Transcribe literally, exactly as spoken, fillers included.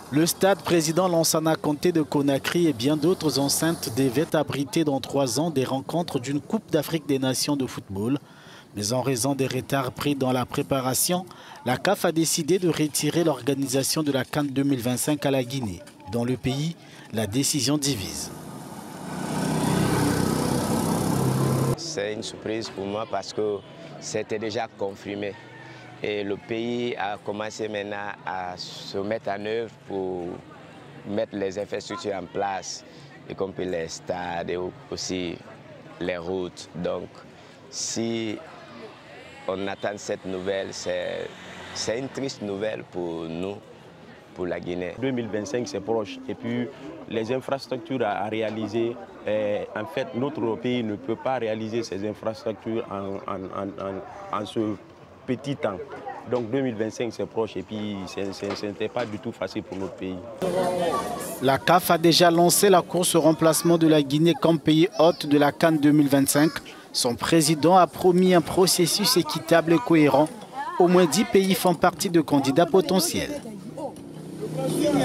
Le stade président Lansana Conté de Conakry et bien d'autres enceintes devaient abriter dans trois ans des rencontres d'une Coupe d'Afrique des Nations de football. Mais en raison des retards pris dans la préparation, la C A F a décidé de retirer l'organisation de la CAN deux mille vingt-cinq à la Guinée. Dans le pays, la décision divise. C'est une surprise pour moi parce que c'était déjà confirmé. Et le pays a commencé maintenant à se mettre en œuvre pour mettre les infrastructures en place, y compris les stades et aussi les routes. Donc, si on attend cette nouvelle, c'est une triste nouvelle pour nous, pour la Guinée. deux mille vingt-cinq, c'est proche. Et puis, les infrastructures à réaliser, eh, en fait, notre pays ne peut pas réaliser ces infrastructures en, en, en, en, en ce petit temps. Donc deux mille vingt-cinq, c'est proche et puis ce n'était pas du tout facile pour notre pays. La C A F a déjà lancé la course au remplacement de la Guinée comme pays hôte de la CAN deux mille vingt-cinq. Son président a promis un processus équitable et cohérent. Au moins dix pays font partie de candidats potentiels.